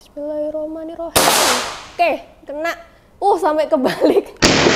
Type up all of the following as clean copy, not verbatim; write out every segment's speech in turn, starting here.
Bismillahirrahmanirrahim. Oke, kena. Sampai kebalik.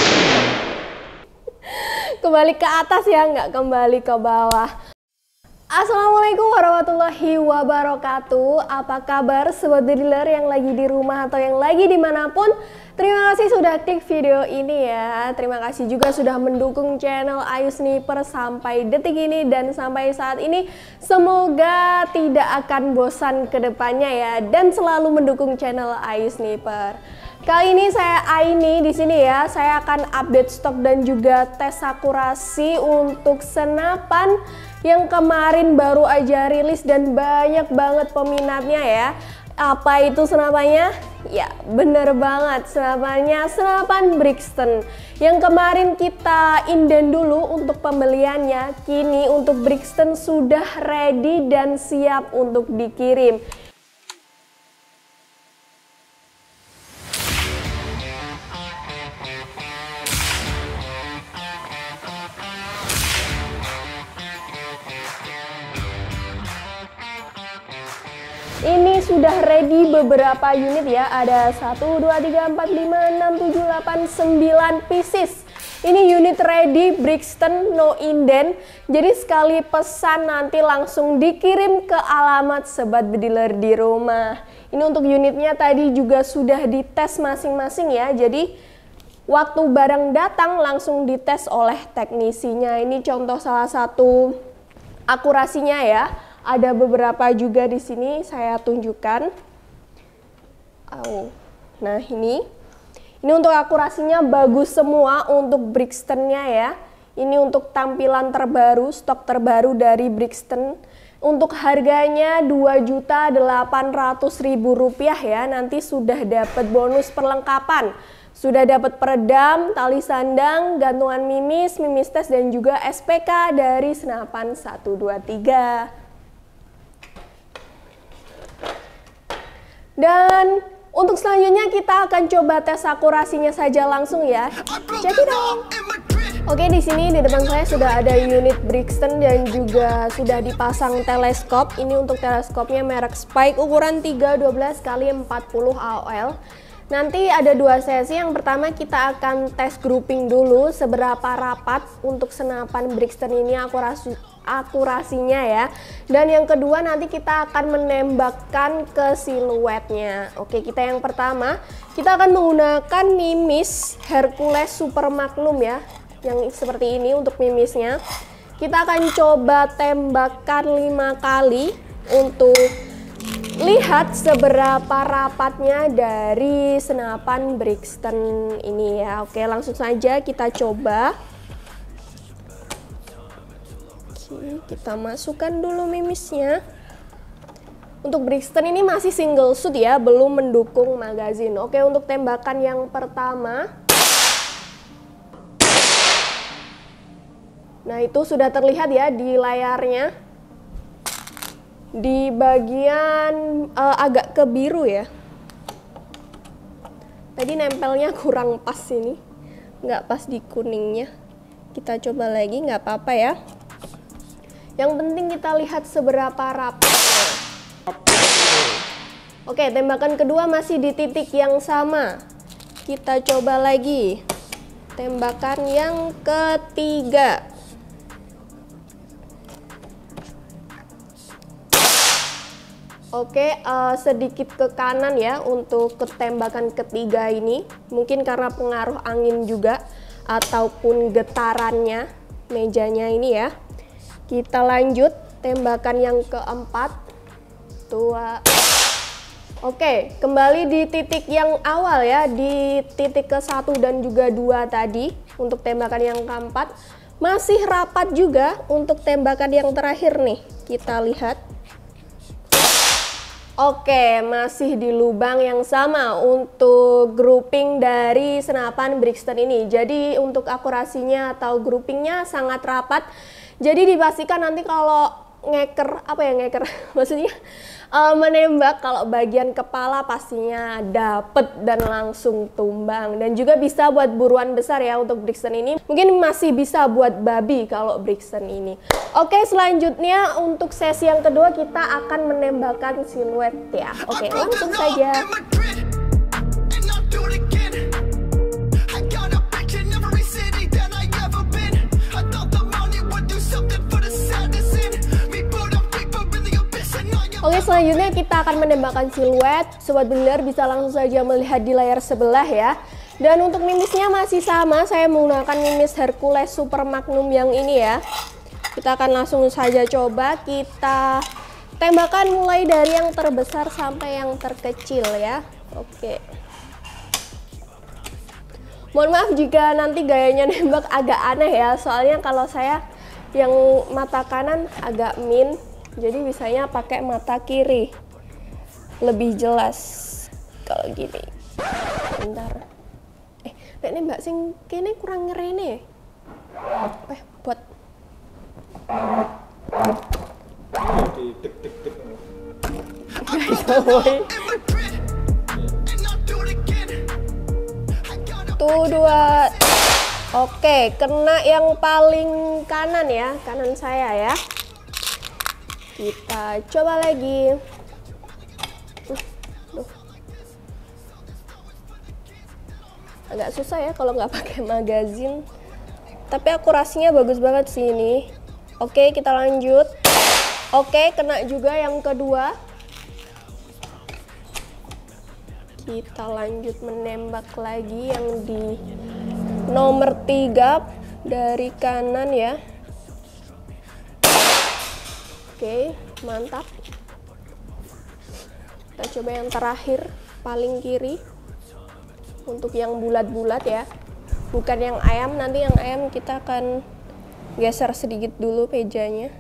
Kembali ke atas ya, nggak kembali ke bawah. Assalamualaikum warahmatullahi wabarakatuh. Apa kabar sobat dealer yang lagi di rumah atau yang lagi dimanapun? Terima kasih sudah klik video ini ya. Terima kasih juga sudah mendukung channel Ayu Sniper sampai detik ini dan sampai saat ini. Semoga tidak akan bosan ke depannya ya dan selalu mendukung channel Ayu Sniper. Kali ini saya Aini di sini ya. Saya akan update stok dan juga tes akurasi untuk senapan yang kemarin baru aja rilis dan banyak banget peminatnya ya. Apa itu senapannya? Ya bener banget, senapannya senapan Brixton. Yang kemarin kita inden dulu untuk pembeliannya. Kini untuk Brixton sudah ready dan siap untuk dikirim. Ini sudah ready beberapa unit ya, ada 1, 2, 3, 4, 5, 6, 7, 8, 9 pieces. Ini unit ready Brixton no inden, jadi sekali pesan nanti langsung dikirim ke alamat sobat dealer di rumah. Ini untuk unitnya tadi juga sudah dites masing-masing ya, jadi waktu barang datang langsung dites oleh teknisinya. Ini contoh salah satu akurasinya ya. Ada beberapa juga di sini saya tunjukkan. Nah ini untuk akurasinya bagus semua untuk Brixtonnya ya. Ini untuk tampilan terbaru, stok terbaru dari Brixton. Untuk harganya Rp2.800.000 ya. Nanti sudah dapat bonus perlengkapan. Sudah dapat peredam, tali sandang, gantungan mimis, mimis tes dan juga SPK dari senapan 123. Dan untuk selanjutnya kita akan coba tes akurasinya saja langsung ya. Check it out. Oke, di sini di depan saya sudah ada unit Brixton dan juga sudah dipasang teleskop. Ini untuk teleskopnya merek Spike ukuran 312 x 40 AOL. Nanti ada dua sesi. Yang pertama kita akan tes grouping dulu seberapa rapat untuk senapan Brixton ini akurasinya ya. Dan yang kedua nanti kita akan menembakkan ke siluetnya. Oke, kita yang pertama kita akan menggunakan mimis Hercules Super Magnum ya, yang seperti ini untuk mimisnya. Kita akan coba tembakan 5 kali untuk lihat seberapa rapatnya dari senapan Brixton ini ya. Oke, langsung saja kita coba. Oke, kita masukkan dulu mimisnya. Untuk Brixton ini masih single shoot ya, belum mendukung magazin. Oke, untuk tembakan yang pertama. Nah, itu sudah terlihat ya di layarnya. Di bagian agak ke biru ya. Tadi nempelnya kurang pas ini, nggak pas di kuningnya. Kita coba lagi, nggak apa-apa ya. Yang penting kita lihat seberapa rapatnya. Oke, tembakan kedua masih di titik yang sama. Kita coba lagi. Tembakan yang ketiga. Oke, sedikit ke kanan ya untuk tembakan ketiga ini. Mungkin karena pengaruh angin juga ataupun getarannya mejanya ini ya. Kita lanjut tembakan yang keempat. Oke, kembali di titik yang awal ya, di titik ke-1 dan juga 2 tadi. Untuk tembakan yang keempat masih rapat juga untuk tembakan yang terakhir nih. Kita lihat. Oke, masih di lubang yang sama untuk grouping dari senapan Brixton ini. Jadi untuk akurasinya atau groupingnya sangat rapat. Jadi dipastikan nanti kalau ngeker, apa ya ngeker? Maksudnya menembak kalau bagian kepala pastinya dapet dan langsung tumbang. Dan juga bisa buat buruan besar ya untuk Brixton ini. Mungkin masih bisa buat babi kalau Brixton ini. Oke, selanjutnya untuk sesi yang kedua kita akan menembakkan siluet ya. Oke, langsung saja. Oke, selanjutnya kita akan menembakkan siluet. Sobat Builder bisa langsung saja melihat di layar sebelah ya. Dan untuk mimisnya masih sama, saya menggunakan mimis Hercules Super Magnum yang ini ya. Kita akan langsung saja coba kita tembakan mulai dari yang terbesar sampai yang terkecil ya. Oke. Mohon maaf jika nanti gayanya nembak agak aneh ya, soalnya kalau saya yang mata kanan agak min. Jadi bisanya pakai mata kiri, lebih jelas kalau gini. Bentar. Ini mbak sing kene kurang ngerene. Buat. Tuh dua. Oke, kena yang paling kanan ya, kanan saya ya. Kita coba lagi. Agak susah ya kalau nggak pakai magazin. Tapi akurasinya bagus banget sih ini. Oke, kita lanjut. Oke, kena juga yang kedua. Kita lanjut menembak lagi yang di nomor 3 dari kanan ya. Oke, mantap. Kita coba yang terakhir, paling kiri. Untuk yang bulat-bulat ya. Bukan yang ayam, nanti yang ayam kita akan geser sedikit dulu pejanya.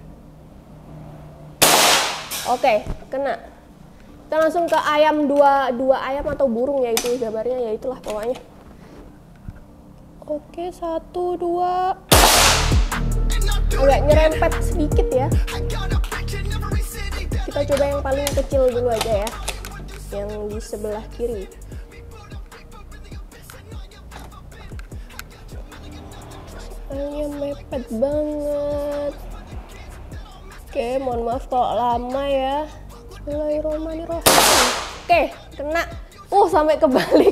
Oke, kena. Kita langsung ke ayam, dua ayam atau burung ya itu gambarnya, ya itulah pokoknya. Oke, 1, 2. Agak nyerempet sedikit ya. Kita coba yang paling kecil dulu aja ya, yang di sebelah kiri. Soalnya mepet banget. Oke, mohon maaf kalau lama ya. Bismillahirrahmanirrahim. Oke, kena. Sampai kebalik.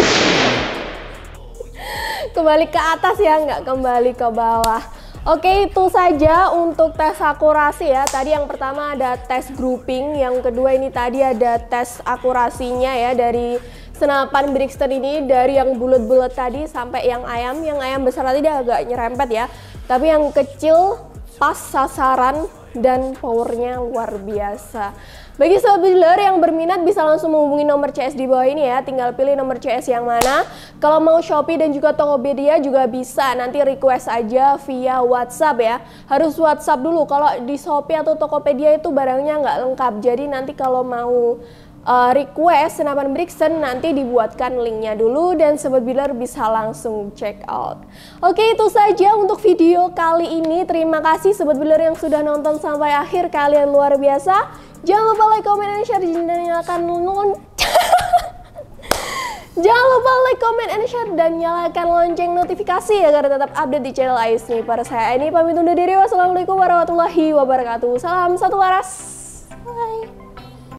Kembali ke atas ya, nggak kembali ke bawah. Oke, itu saja untuk tes akurasi ya. Tadi yang pertama ada tes grouping, yang kedua ini tadi ada tes akurasinya ya dari senapan Brixton ini, dari yang bulat-bulat tadi sampai yang ayam. Yang ayam besar tadi dia agak nyerempet ya. Tapi yang kecil pas sasaran dan powernya luar biasa. Bagi sobat builder yang berminat bisa langsung menghubungi nomor CS di bawah ini ya. Tinggal pilih nomor CS yang mana. Kalau mau Shopee dan juga Tokopedia juga bisa. Nanti request aja via WhatsApp ya. Harus WhatsApp dulu. Kalau di Shopee atau Tokopedia itu barangnya nggak lengkap. Jadi nanti kalau mau request senapan Brixton nanti dibuatkan linknya dulu dan sobat builder bisa langsung check out. Oke, itu saja untuk video kali ini. Terima kasih sobat builder yang sudah nonton sampai akhir, kalian luar biasa. Jangan lupa like, comment, and share dan nyalakan Jangan lupa like, comment, and share dan nyalakan lonceng notifikasi agar tetap update di channel Ais Sniper. Saya ini pamit undur diri. Wassalamualaikum warahmatullahi wabarakatuh. Salam satu waras.